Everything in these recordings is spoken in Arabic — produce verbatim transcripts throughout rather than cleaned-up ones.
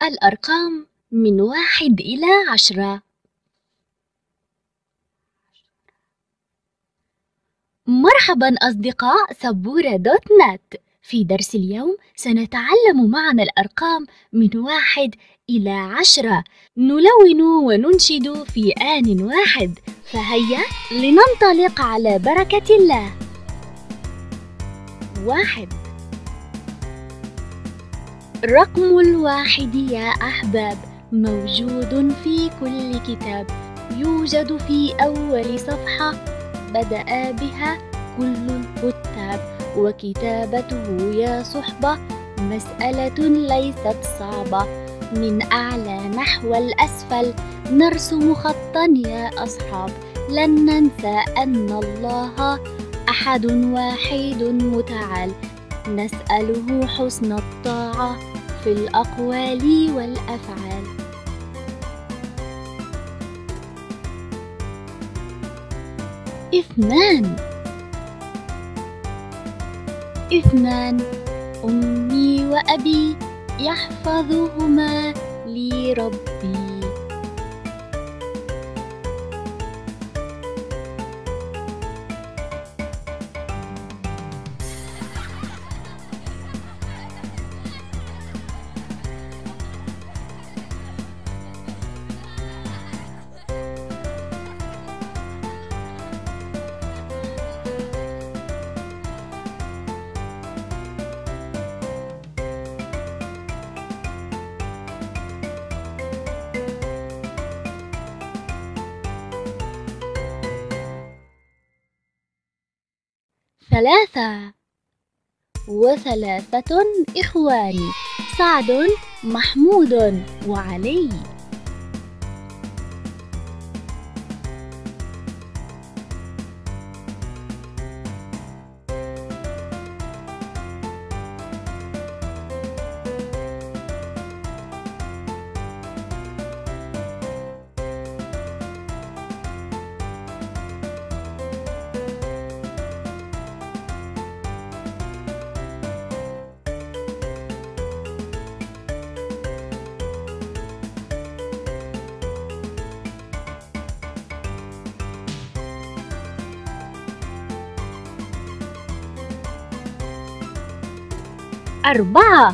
الأرقام من واحد إلى عشرة. مرحبا أصدقاء سبورة دوت نت. في درس اليوم سنتعلم معا الأرقام من واحد إلى عشرة، نلون وننشد في آن واحد، فهيا لننطلق على بركة الله. واحد. رقم الواحد يا أحباب موجود في كل كتاب، يوجد في أول صفحة بدأ بها كل الكتاب، وكتابته يا صحبة مسألة ليست صعبة، من أعلى نحو الأسفل نرسم خطا يا أصحاب، لن ننسى أن الله أحد واحد متعال، نسأله حسن الطاعة في الأقوال والأفعال. اثنان. اثنان. أمي وأبي يحفظهما لي ربي. ثلاثة. وثلاثة إخواني سعد محمود وعلي. أربعة.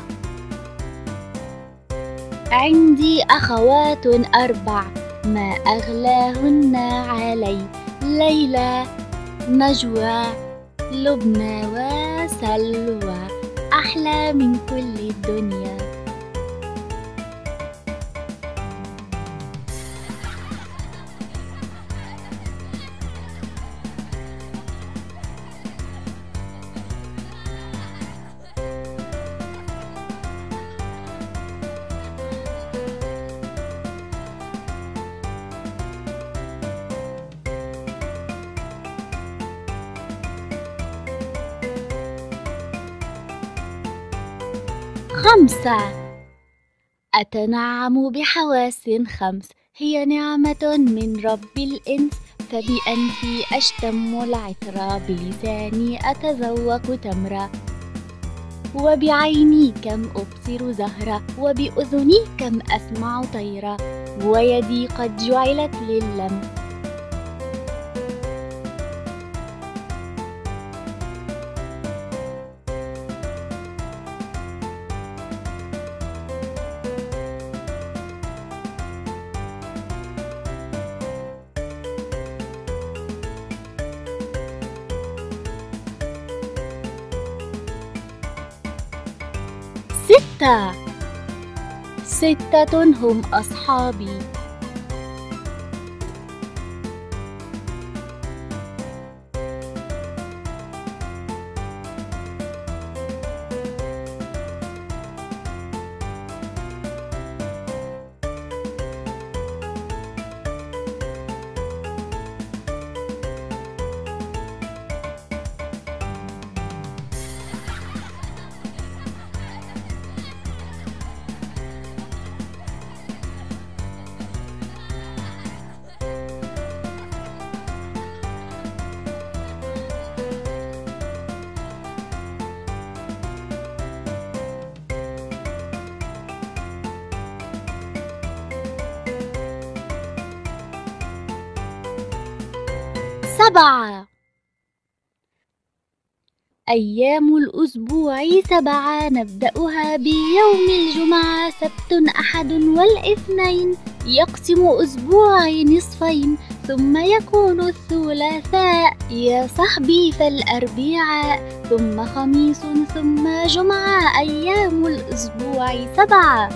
عندي أخوات أربع ما أغلاهن علي، ليلى نجوى لبنى وسلوى، أحلى من كل الدنيا. خمسة. أتنعم بحواس خمس، هي نعمة من رب الإنس، فبأنفي أشتم العطر، بلساني أتذوق تمرة، وبعيني كم أبصر زهرة، وبأذني كم أسمع طيرة، ويدي قد جعلت لللمس. ستة. ستة هم أصحابي. سبعة. أيام الأسبوع سبعة نبدأها بيوم الجمعة، سبت أحد والاثنين، يقسم أسبوعي نصفين، ثم يكون الثلاثاء يا صحبي فالأربعاء، ثم خميس ثم جمعة، أيام الأسبوع سبعة.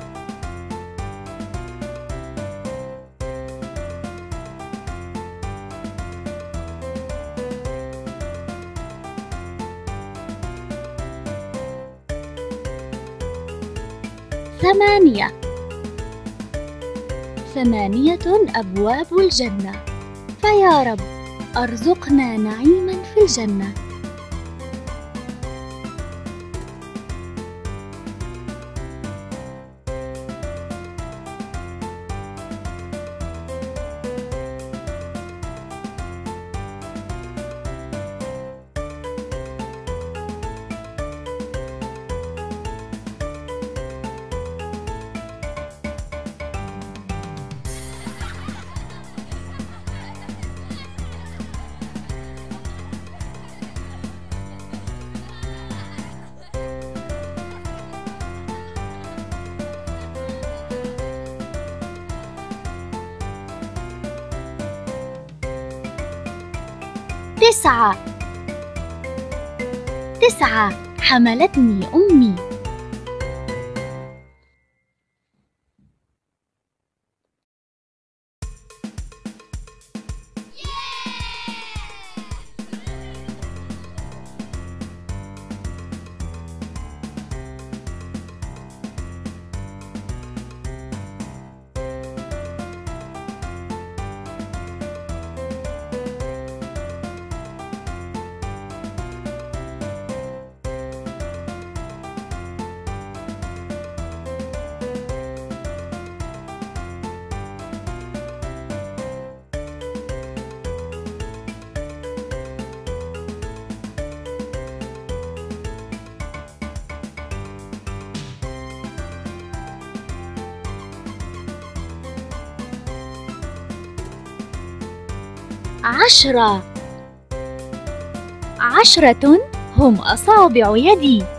ثمانية. ثمانية أبواب الجنة، فيا رب أرزقنا نعيما في الجنة. تسعة. تسعة حملتني أمي. عشرة. عشرة هم أصابع يدي.